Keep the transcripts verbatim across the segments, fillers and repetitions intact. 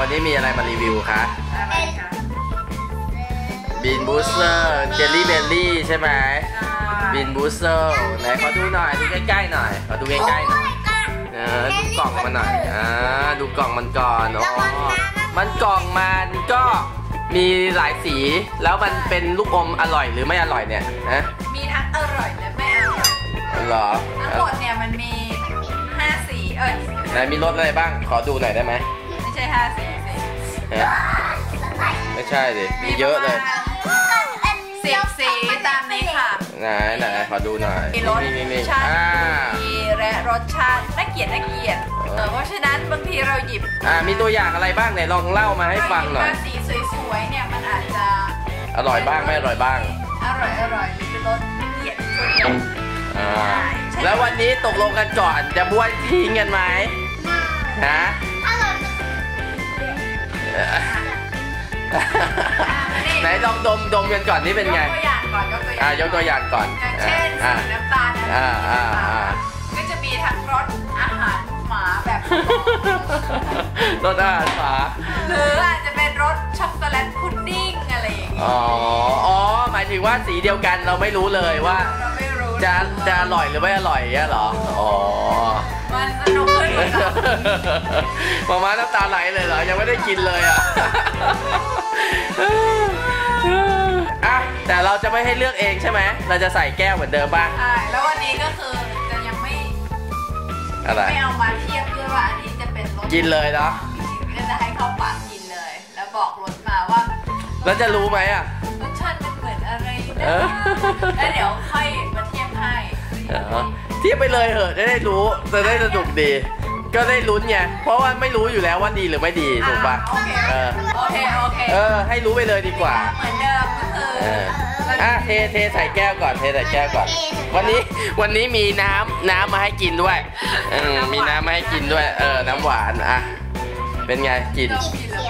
นี้มีอะไรมารีวิวคะบีนบูสเตอร์เจลลี่เบลลี่ใช่ไหมบีนบูสเตอร์ไหนขอดูหน่อยดูใกล้ๆหน่อยขอดูใกล้ๆหน่อยเออดูกล่องมันหน่อยอ่าดูกล่องมันก่อนอ๋อมันกล่องมันก็มีหลายสีแล้วมันเป็นลูกอมอร่อยหรือไม่อร่อยเนี่ยนะมีทั้งอร่อยและไม่อร่อยหรอทั้งหมดเนี่ยมันมีห้าสีเอ้ยไหนมีรสอะไรบ้างขอดูหน่อยได้ไหมไม่ใช่ห้าสีสิไม่ใช่ดิมีเยอะเลยสิบสีตามนี้ค่ะไหนไหนขอดูหน่อยมีรสชาติดีและรสชาติน่าเกลียดน่าเกลียดเพราะฉะนั้นบางทีเราหยิบอ่ามีตัวอย่างอะไรบ้างไหนลองเล่ามาให้ฟังหน่อยสีสวยๆเนี่ยมันอาจจะอร่อยบ้างไม่อร่อยบ้างอร่อยอร่อยหรือเป็นรสเกลียดอ่าแล้ววันนี้ตกลงกันก่อนจะบ้วนทิ้งกันไหมฮะไหนลองดมดมกันก่อนนี่เป็นไงยกตัวอย่างก่อนยกตัวอย่างยกตัวอย่างก่อนเช่นสีน้ำตาลก็จะมีทั้งรสอาหารหมาแบบรสอาหารหมาหรืออาจจะเป็นรสช็อกโกแลตพุดดิ้งอะไรอย่างเงี้ยอ๋ออ๋อหมายถึงว่าสีเดียวกันเราไม่รู้เลยว่าจะจะอร่อยหรือไม่อร่อยเนี่ยหรออ๋อมันสนุกขึ้นมาม่าน้ำตาไหลเลยเหรอยังไม่ได้กินเลยอ่ะอ่ะแต่เราจะไม่ให้เลือกเองใช่ไหมเราจะใส่แก้วเหมือนเดิมป่ะใช่แล้ววันนี้ก็คือจะยังไม่อะไรไม่เอามาเทียบด้วยว่าอันนี้จะเป็นรสกินเลยเนาะก็จะให้เข้าปากกินเลยแล้วบอกรสมาว่าแล้วจะรู้ไหมอ่ะรสชาติมันเหมือนอะไรนะแล้วเดี๋ยวค่อยมาเทียบให้เทียบไปเลยเหอะจะได้รู้จะได้สนุกดีก็ได้ลุ้นไงเพราะว่าไม่รู้อยู่แล้วว่าดีหรือไม่ดีถูกป่ะโอเคโอเคโอเคเออให้รู้ไปเลยดีกว่าเหมือนเดิมก็คืออ่ะเทเทใส่แก้วก่อนเทใส่แก้วก่อนวันนี้วันนี้มีน้ำน้ำมาให้กินด้วยเออมีน้ำมาให้กินด้วยเออน้ำหวานอ่ะเป็นไงกิน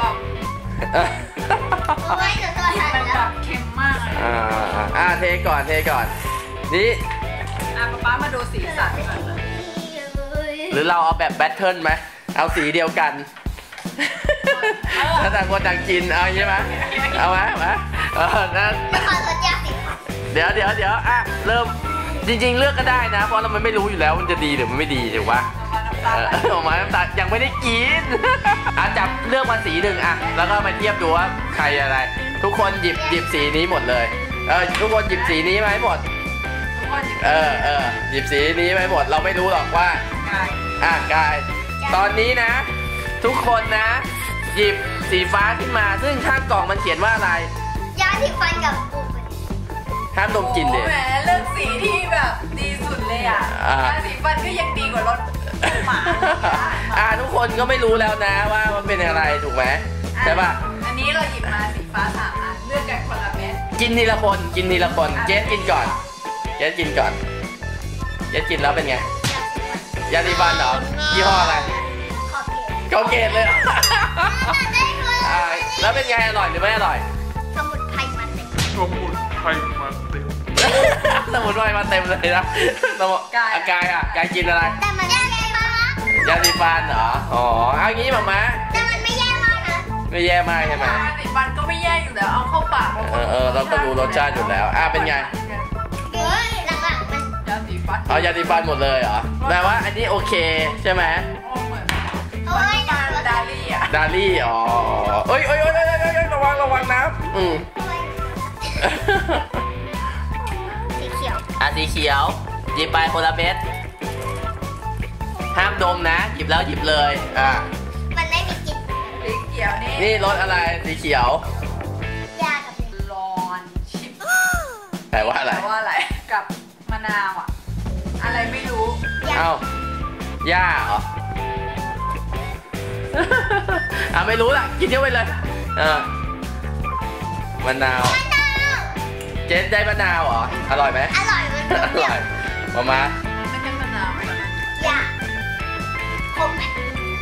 มันแบบเค็มมากเลยอ่าอ่าเทก่อนเทก่อนนี่อ่ะป๊าป๊ามาดูสีสันก่อนหรือเราเอาแบบแบทเทิลไหมเอาสีเดียวกันถ้าต่างคนต่างกินเอาใช่ไหมเอาไหมมาเออนั่นเดี๋ยวเดี๋ยวเดี๋ยวอ่ะเริ่มจริงๆเลือกก็ได้นะเพราะเรามันไม่รู้อยู่แล้วมันจะดีหรือมันไม่ดีถูกปะออกมาน้ำตาลยังไม่ได้กินอ่ะจับเลือกมาสีหนึ่งอ่ะแล้วก็มาเทียบดูว่าใครอะไรทุกคนหยิบหยิบสีนี้หมดเลยเออทุกคนหยิบสีนี้มาให้หมดเออเออหยิบสีนี้มาให้หมดเราไม่รู้หรอกว่าอ่ะกายตอนนี้นะทุกคนนะหยิบสีฟ้าขึ้นมาซึ่งข้างกล่องมันเขียนว่าอะไรยาสีฟันกับปูห้ามดมกลิ่นเด็ดแหมเลือกสีที่แบบดีสุดเลยอ่ะยาสีฟันก็ยังดีกว่ารสหมาอ่ะทุกคนก็ไม่รู้แล้วนะว่ามันเป็นอะไรถูกไหมใช่ป่ะอันนี้เราหยิบมาสีฟ้าสามอันเลือกกันคนละเม็ดกินทีละคนกินทีละคนเจสกินก่อนเจสกินก่อนเจสกินแล้วเป็นไงยาสีฟันเหรอยี่ห้ออะไรโคเกตเลยแล้วเป็นไงอร่อยหรือไม่อร่อยสมุนไพรมาเต็มสมุนไพรมาเต็มสมุนไพรมาเต็มเลยนะสมุนกายอ่ะกายกินอะไรแต่มันยาสีฟันยาสีฟันเหรออ๋อเอางี้มามาแต่มันไม่แย่มากนะไม่แย่มากใช่ไหมยาสีฟันก็ไม่แย่อยู่แล้วเอาเข้าปากเออเออเราก็รู้รสชาติอยู่แล้วอ่ะเป็นไงเอายาสีฟันหมดเลยเหรอแปลว่าอันนี้โอเคใช่ไหมโอ้ยดาลี่อ่ะดาลี่อ๋อเอ้ยเอ้ยเอ้ยระวังระวังนะอืมสีเขียวอ่ะสีเขียวหยิบไปคนละเม็ดห้ามดมนะหยิบแล้วหยิบเลยอ่ะมันไม่มีกลิ่นสีเขียวนี่นี่รสอะไรสีเขียวยากับลอนชิปแปลว่าอะไรแปลว่าอะไรกับมะนาวอ่ะอะไรไม่รู้เอ้าย่าเหรออ่ะไม่รู้ละกินเยอะไปเลยเออมะนาวเจนได้มะนาวเหรออร่อยไหมอร่อยมันอร่อยมามาไม่ใช่มะนาวไม่ใช่ย่าคมไหม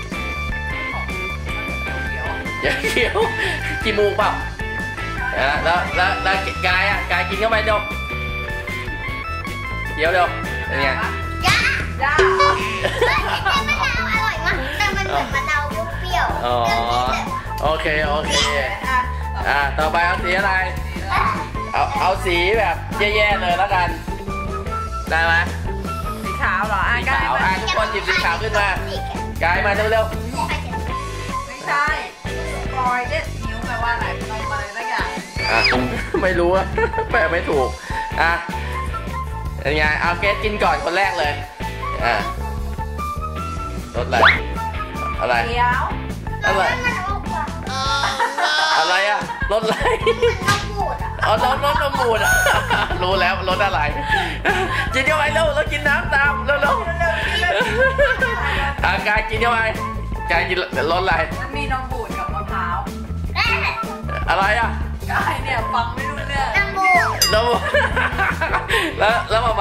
อย่าเคี้ยวกินมูกเปล่าแล้วแล้วแล้วกายอ่ะกายกินเข้าไปเดี๋ยวเคี้ยวเดี๋ยวเป็นไงย่าย่าเฮ้ยมะนาวอร่อยมากแต่มันเหมือนมะนาวเปรี้ยวอ๋อโอเคโอเคอ่ะอ่าต่อไปเอาสีอะไรเอาเอาสีแบบแย่ๆเลยแล้วกันได้ไหมสีขาวเหรออ่ะสีกาขายวอ่ะทุกคนหยิบสีขาวขึ้นมากายมาเร็วไม่ใช่ปลอยเด็ดนิ้วแปลว่าอะไรนมอะไรสักอย่างๆอ่ะไม่รู้อะ แปลไม่ถูกอ่ะเป็นไงเอาเกสกินก่อนคนแรกเลยอ่ะรสอะไรอะไรเดี๋ยวอะไรมันออกกว่าอะไรอะรสอะไรมันน้ำบูดอ่ะอ๋อรสรสนมบูดอะ รู้แล้วรสอะไร กินเข้าไปเร็วแล้วกินน้ำตามเร็วเร็วๆอ่ะกายกินเข้าไปกายกินรสอะไรมันมีนมบูดกับมะพร้าวแม่อะไรอะกายเนี่ยฟังไม่รู้เรื่องน้ำบูดแล้ว แล้วแล้วมามา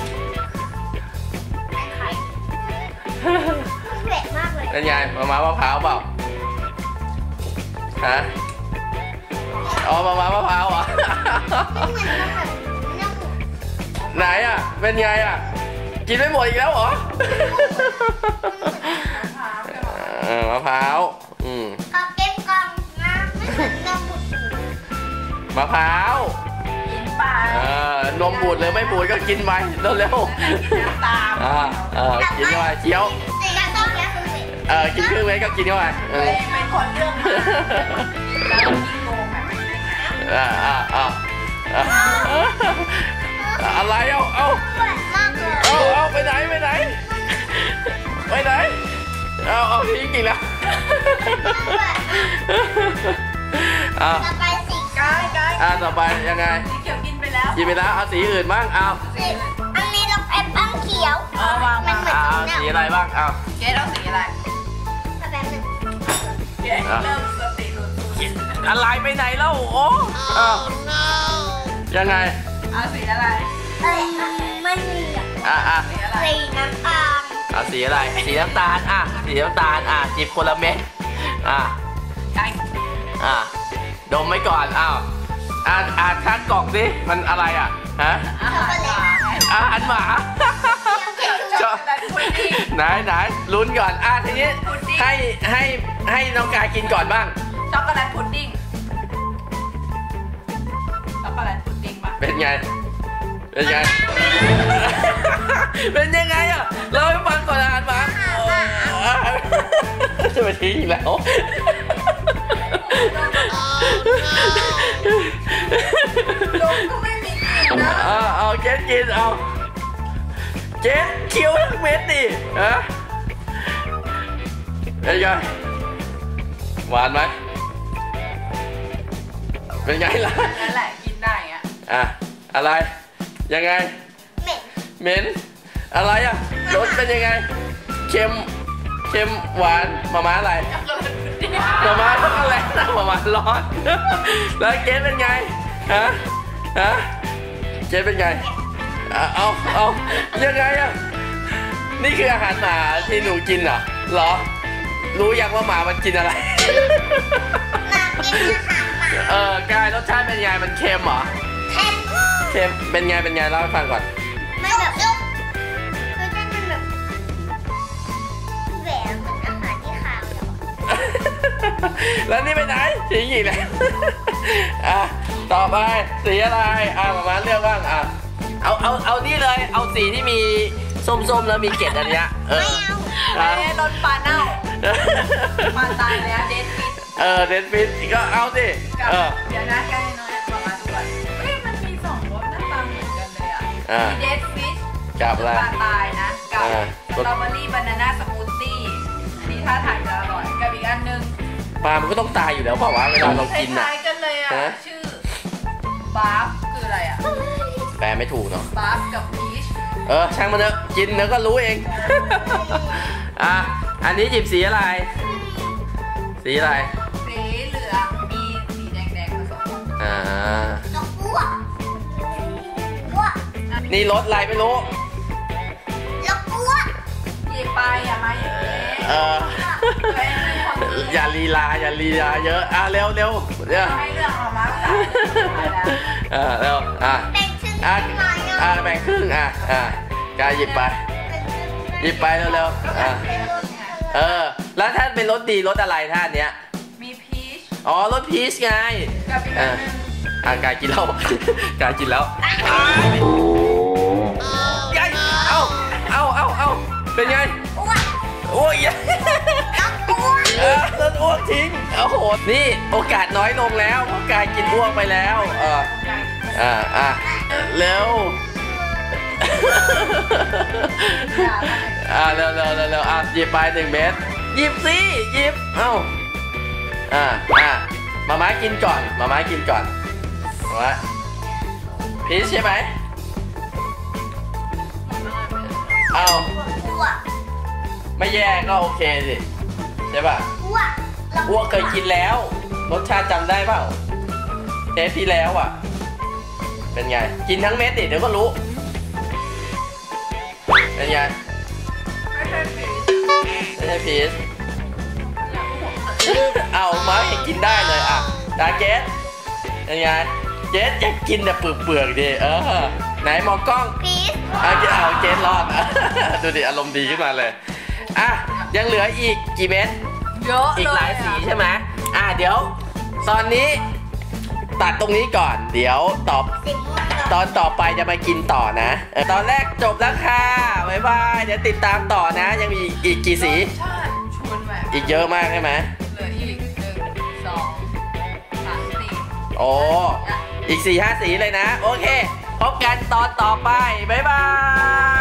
ไข่เผ็ดมากเลยเป็นไงมามามะพร้าวเปล่าฮะอ๋อมามามะพร้าวเหรอเหมือนมันแบบน้ำบูดไหนอ่ะเป็นไงอ่ะกินไม่หมดอีกแล้วเหรอ เออมะพร้าวอืมเอาเก็บกล่องนะไม่เหมือนน้ำบูดมะพร้าวกินไปเออนมบูดหรือไม่บูดก็กินไปเร็วกินน้ำตามๆอ่าเออกินเข้าไปเคี้ยวสีน้ำตาลแล้วคือสีเออกินครึ่งเม็ดก็กินเข้าไปเอตัวอเองเป็นคนเลือกมาแล้วกินโกงแบบนี้ได้ไงอ่าอ่าอ่าอ่าอะไรเอาเอาเผ็ดมากเลยเอาเอาไปไหนไปไหนไปไหนเอาเอาทิ้งอีกแล้วอ่าต่อไปสีกายกายอ่าต่อไปยังไงสีเขียวกินไปแล้วกินไปแล้วเอาสีอื่นบ้างเอาสีอันนี้เราแอปเปิ้ลเขียวเออวางมัมานเหมือนเอาตรงสีนี้อะไรบ้างเอาเจ๊ต้องสีอะไรถ้าแบบนึงเจ๊เริ่มสติหลุดอะไรไปไหนแล้วโอ้อ้าวยังไงเอาสีอะไรเอ้ยไม่มีอ่ะอ่ะอ่ะสีอะไรสีน้ำตาลเอาสีอะไรสีน้ำตาลอ่ะสีน้ำตาลอ่ะจิบคนละเม็ดอ่ะกายอ่ะดมไว้ก่อนอ้าวอ่ะอ่ะข้างกล่องสิมันอะไรอ่ะฮะอาหารหมาไงอาหารหมาช็อกโกแลตพุดดิ้งไหนไหนลุ้นก่อนอ่ะทีนี้ให้ให้ให้น้องกายกินก่อนบ้างช็อกโกแลตพุดดิ้งช็อกโกแลตพุดดิ้งป่ะเป็นไงเป็นไง เป็นยังไงอ่ะเราให้ฟังก่อนอาหารหมาจะไปทิ้งอีกแล้วดมก็ไม่มีกลิ่นนะเอาเอาเจ๊กินเอาเจ๊เคี้ยวทั้งเม็ดดิฮะเป็นไงหวานไหมเป็นไงล่ะนั่นแหละกินได้เงี้ยอ่ะอะไรยังไงเหม็นเหม็นอะไรอ่ะรสเป็นยังไงเค็มเค็มหวานมาม่าอะไรช็อกโกแลตพุดดิ้งมาม่าต้องอะไรนะมาม่าร้อน แล้วเจ๊เป็นไงฮะฮะเจ๊เป็นไงอ่ะเอาเอายังไงอ่ะนี่คืออาหารหมาที่หนูกินเหรอเหรอรู้ยังว่าหมามันกินอะไรมากินอาหารหมาเออกายรสชาติเป็นไงมันเค็มเหรอเค็มเค็มเป็นไงเป็นไงเล่าให้ฟังก่อนมันแบบรสชาติมันแบบแหววเหมือนอาหารที่ขาวแล้วอะแล้วนี่ไปไหนสีอีกแล้ว อ่ะต่อไปสีอะไรอ่ะมามาเลือกบ้างอ่ะเอาเอาเอานี่เลยเอาสีที่มีส้มๆแล้วมีเกล็ดอันเนี้ยเออไม่ได้รสปลาเน่าปลาตายแล้วเดนฟิตเออเดนฟิตก็เอาสิกับเออเดี๋ยวนะแกน้อยมามาดูก่อนเฮ้ยมันมีสองรสหน้าตาเหมือนกันเลยอ่ะอ่ามีเดนฟิตกับอะไรปลาตายนะกับอ่าสตรอเบอรี่บานาน่าสมูทตี้อันนี้ท่าทางจะอร่อยกับอีกอันนึงปลามันก็ต้องตายอยู่แล้วเปล่าวะเวลาเราคกินอ่ะล้ายๆกันเลยอ่ะฮะชื่อบาฟคืออะไรอ่ะแปลไม่ถูกเนาะบาฟกับพีชเออช่างมันเถอะกินแล้วก็รู้เอง อ่ะอันนี้หยิบสีอะไร สีอะไรสีเหลืองมีสีแดงๆผสมอ่าดอกบัวบัวนี่รสอะไรไม่รู้ดอกบัวหยิบไปอย่ามาอย่างนี้เออตัวเองเป็นคนกินอย่าลีลาอย่าลีลาเยอะอ่ะเร็วเร็วเร็วให้เลือกออกมาสามแล้วเออเร็วอ่ะแบ่งครึ่งอ่ะหน่อยอ่ะเนาะแบ่งครึ่งอ่ะอ่ะกายหยิบไป หยิบไปเร็วๆอ่ะเออแล้วถ้าเป็นรสดีรสอะไรท่าเนี้ยมีพีอ๋อรสพีชไงกับอีกอันหนึงอ่ากายกินแล้ว กายกินแล้วยายเอาเอาเอาเอาเป็นไงอ้วนโอ้ยต้องอ้วนเออรถอ้วกทิ้งโอ้โหนี่โอกาสน้อยลงแล้วเพราะกายกินอ้วกไปแล้วเอออ่าอ่าเร็ว อ่าเร็วเร็วเร็วเร็วอ่ะหยิบไปหนึ่งเม็ดหยิบสิหยิบเอ้าอ่าอ่ามาม่ากินก่อนมาม่ากินก่อนมาม่าพีชใช่ไหมเอาอ้วนไม่แย่ก็โอเคสิใช่ป่ะอ้วนอ้วกเคยกินแล้วรสชาติจำได้เปล่าเทปที่แล้วอ่ะเป็นไงกินทั้งเม็ดดิเดี๋ยวก็รู้เป็นไงไม่ใช่ผีไม่ใช่พีช เอามาให้กินได้เลยอ่ะดาเกสเป็นไงเกสอยากกินแต่เปลือกๆดิเออไหนมองกล้องพีชเอาเกสเอาเกสรอดอ่ะ ดูดิอารมณ์ดีขึ้นมาเลยอ่ะยังเหลืออีกกี่เม็ดเยอะอีกหลายสีใช่ไหมอ่ะเดี๋ยวตอนนี้ตัดตรงนี้ก่อนเดี๋ยวตอบสีม่วงตอนต่อไปจะมากินต่อนะเออตอนแรกจบแล้วค่ะบ๊ายบายเดี๋ยวติดตามต่อนะ ยังมีอีกกี่สีชาติชวนแบบอีกเยอะมากใช่ไหมเหลืออีกหนึ่งสองสามสี่โอ้อีกสี่ห้าสีเลยนะ โอเค พบกันตอนต่อไป บ๊ายบาย